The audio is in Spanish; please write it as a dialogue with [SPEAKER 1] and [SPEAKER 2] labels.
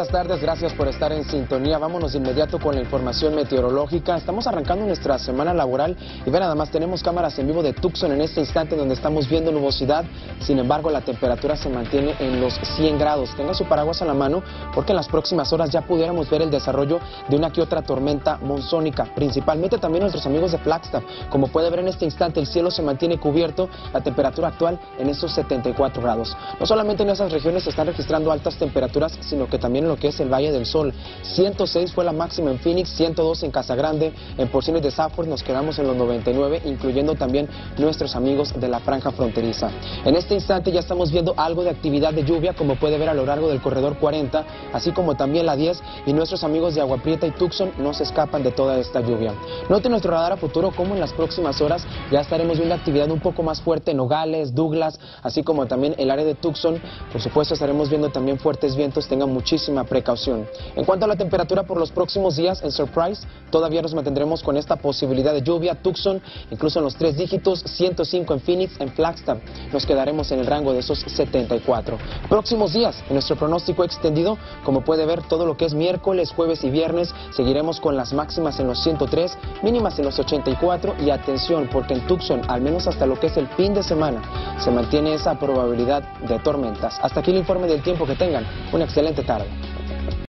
[SPEAKER 1] buenas tardes, gracias por estar en sintonía. Vámonos de inmediato con la información meteorológica. Estamos arrancando nuestra semana laboral y ve nada más, tenemos cámaras en vivo de Tucson en este instante donde estamos viendo nubosidad. Sin embargo, la temperatura se mantiene en los 100 grados. Tenga su paraguas a la mano porque en las próximas horas ya pudiéramos ver el desarrollo de una que otra tormenta monzónica, principalmente también nuestros amigos de Flagstaff. Como puede ver en este instante, el cielo se mantiene cubierto, la temperatura actual en esos 74 grados. No solamente en esas regiones se están registrando altas temperaturas, sino que también en lo que es el Valle del Sol. 106 fue la máxima en Phoenix, 102 en Casa Grande, en porciones de Safford nos quedamos en los 99, incluyendo también nuestros amigos de la franja fronteriza. En este instante ya estamos viendo algo de actividad de lluvia, como puede ver a lo largo del corredor 40, así como también la 10, y nuestros amigos de Agua Prieta y Tucson no se escapan de toda esta lluvia. Note nuestro radar a futuro como en las próximas horas ya estaremos viendo actividad un poco más fuerte en Nogales, Douglas, así como también el área de Tucson. Por supuesto estaremos viendo también fuertes vientos, tengan muchísima precaución. En cuanto a la temperatura por los próximos días en Surprise, todavía nos mantendremos con esta posibilidad de lluvia. Tucson, incluso en los 3 dígitos, 105 en Phoenix, en Flagstaff, nos quedaremos en el rango de esos 74. Próximos días, en nuestro pronóstico extendido, como puede ver, todo lo que es miércoles, jueves y viernes, seguiremos con las máximas en los 103, mínimas en los 84, y atención, porque en Tucson, al menos hasta lo que es el fin de semana, se mantiene esa probabilidad de tormentas. Hasta aquí el informe del tiempo, que tengan una excelente tarde.